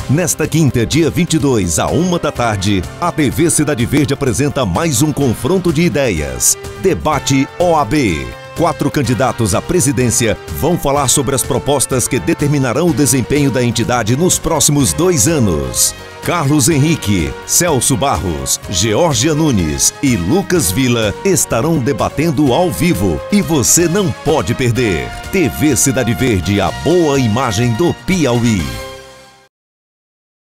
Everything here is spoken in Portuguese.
Nesta quinta, dia 22, à 1 da tarde, a TV Cidade Verde apresenta mais um confronto de ideias. Debate OAB. 4 candidatos à presidência vão falar sobre as propostas que determinarão o desempenho da entidade nos próximos 2 anos. Carlos Henrique, Celso Barros, Georgia Nunes e Lucas Vila estarão debatendo ao vivo e você não pode perder. TV Cidade Verde, a boa imagem do Piauí.